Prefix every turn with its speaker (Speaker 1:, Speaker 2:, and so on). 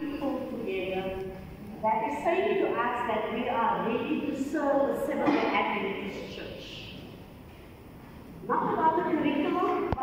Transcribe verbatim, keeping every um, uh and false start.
Speaker 1: people together that is saying to us that we are ready to serve the Seventh-day Adventist Church. Not about the curriculum,